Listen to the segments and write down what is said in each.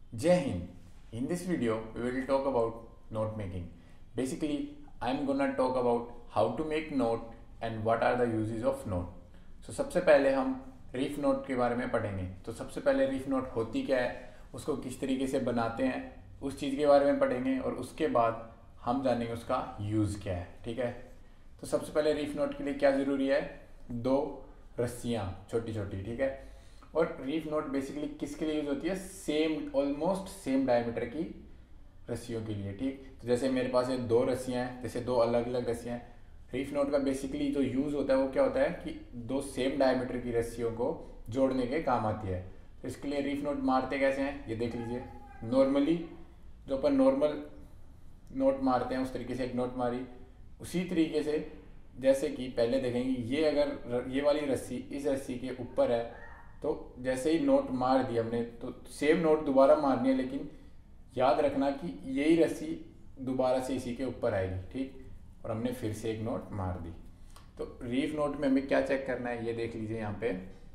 Jai Hind. In this video, we will talk about note making. Basically, I am gonna talk about how to make note and what are the uses of note. So सबसे पहले हम reef note के बारे में पढ़ेंगे। तो सबसे पहले रीफ नोट होती क्या है, उसको किस तरीके से बनाते हैं, उस चीज़ के बारे में पढ़ेंगे और उसके बाद हम जानेंगे उसका यूज़ क्या है। ठीक है। तो सबसे पहले रीफ नोट के लिए क्या ज़रूरी है, दो रस्सियाँ छोटी छोटी। ठीक है। और रीफ नोट बेसिकली किसके लिए यूज होती है, सेम ऑलमोस्ट सेम डायमीटर की रस्सियों के लिए। ठीक। तो जैसे मेरे पास ये दो रस्सियाँ हैं, जैसे दो अलग अलग रस्सियाँ हैं। रीफ नोट का बेसिकली जो यूज़ होता है वो क्या होता है कि दो सेम डायमीटर की रस्सियों को जोड़ने के काम आती है। तो इसके लिए रीफ नोट मारते कैसे हैं, ये देख लीजिए। नॉर्मली जो अपन नॉर्मल नोट मारते हैं उस तरीके से एक नोट मारी, उसी तरीके से जैसे कि पहले देखेंगे, ये अगर ये वाली रस्सी इस रस्सी के ऊपर है तो जैसे ही नोट मार दी हमने तो सेम नोट दोबारा मारनी है, लेकिन याद रखना कि यही रस्सी दोबारा से इसी के ऊपर आएगी। ठीक। और हमने फिर से एक नोट मार दी। तो रीफ नोट में हमें क्या चेक करना है, ये देख लीजिए यहाँ पे,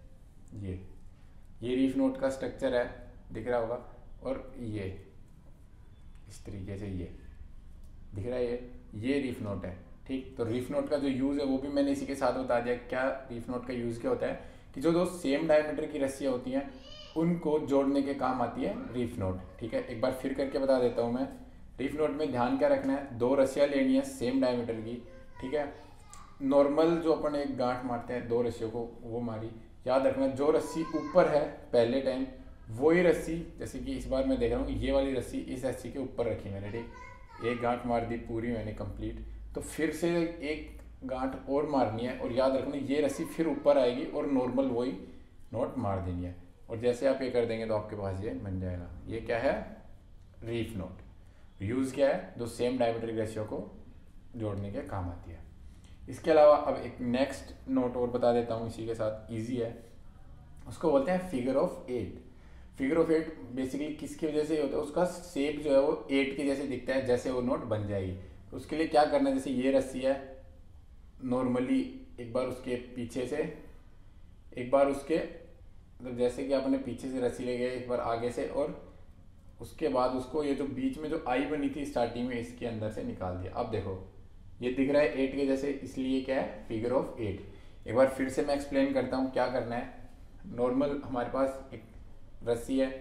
ये रीफ नोट का स्ट्रक्चर है, दिख रहा होगा। और ये इस तरीके से ये दिख रहा है, ये रीफ नोट है। ठीक। तो रीफ नोट का जो यूज़ है वो भी मैंने इसी के साथ बता दिया। क्या रीफ नोट का यूज़ क्या होता है कि जो दो सेम डायमीटर की रस्सियाँ होती हैं उनको जोड़ने के काम आती है रीफ नोट। ठीक है। एक बार फिर करके बता देता हूँ मैं। रीफ नोट में ध्यान क्या रखना है, दो रस्सियाँ लेनी है सेम डायमीटर की। ठीक है। नॉर्मल जो अपन एक गांठ मारते हैं दो रस्सियों को, वो मारी। याद रखना जो रस्सी ऊपर है पहले टाइम वही रस्सी, जैसे कि इस बार मैं देख रहा हूँ ये वाली रस्सी इस रस्सी के ऊपर रखी मैंने। ठीक। एक गांठ मार दी पूरी मैंने कंप्लीट, तो फिर से एक गांठ और मारनी है और याद रखना ये रस्सी फिर ऊपर आएगी और नॉर्मल वही नोट मार देनी है। और जैसे आप ये कर देंगे तो आपके पास ये बन जाएगा। ये क्या है, रीफ नोट। यूज़ क्या है, जो सेम डायमीटर की रस्सियों को जोड़ने के काम आती है। इसके अलावा अब एक नेक्स्ट नोट और बता देता हूँ इसी के साथ, ईजी है। उसको बोलते हैं figure of eight. Figure of eight basically किसकी वजह से होता है, उसका शेप जो है वो एट के जैसे दिखता है, जैसे वो नोट बन जाएगी। तो उसके लिए क्या करना है, जैसे ये रस्सी है, नॉर्मली एक बार उसके पीछे से, एक बार उसके मतलब जैसे कि आपने पीछे से रस्सी ले गए, एक बार आगे से, और उसके बाद उसको ये जो बीच में जो आई बनी थी स्टार्टिंग में इसके अंदर से निकाल दिया। अब देखो ये दिख रहा है एट के जैसे, इसलिए क्या है, फिगर ऑफ एट। एक बार फिर से मैं एक्सप्लेन करता हूँ क्या करना है। नॉर्मल हमारे पास एक रस्सी है,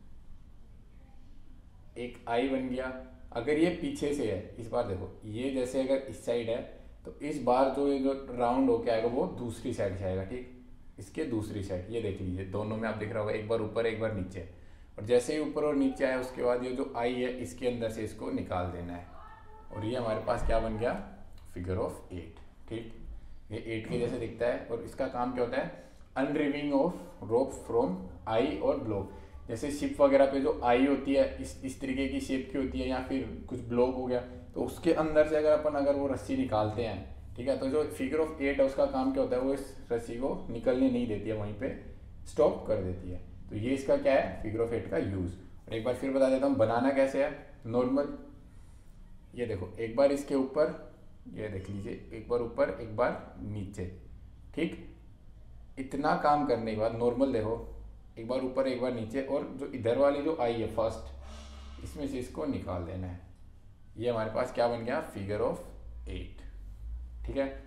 एक आई बन गया। अगर ये पीछे से है, इस बार देखो ये जैसे अगर इस साइड है तो इस बार जो ये जो राउंड होके आएगा वो दूसरी साइड से आएगा। ठीक। इसके दूसरी साइड ये देख लीजिए, दोनों में आप दिख रहा होगा, एक बार ऊपर एक बार नीचे। और जैसे ही ऊपर और नीचे आया उसके बाद ये जो आई है इसके अंदर से इसको निकाल देना है और ये हमारे पास क्या बन गया, फिगर ऑफ एट। ठीक। ये एट के जैसे दिखता है और इसका काम क्या होता है, अनरिविंग ऑफ रोप फ्रॉम आई और ब्लॉक। जैसे शिप वगैरह पे जो आई होती है इस तरीके की शेप की होती है, या फिर कुछ ब्लॉक हो गया तो उसके अंदर से अगर वो रस्सी निकालते हैं, ठीक है, तो जो फिगर ऑफ एट है उसका काम क्या होता है, वो इस रस्सी को निकलने नहीं देती है, वहीं पे स्टॉप कर देती है। तो ये इसका क्या है, फिगर ऑफ एट का यूज़। और एक बार फिर बता देता हूँ बनाना कैसे है। नॉर्मल ये देखो, एक बार इसके ऊपर, ये देख लीजिए, एक बार ऊपर एक बार नीचे। ठीक। इतना काम करने के बाद नॉर्मल देखो, एक बार ऊपर एक बार नीचे, और जो इधर वाली जो आई है फर्स्ट, इसमें से इसको निकाल देना है। ये हमारे पास क्या बन गया, फिगर ऑफ एट। ठीक है।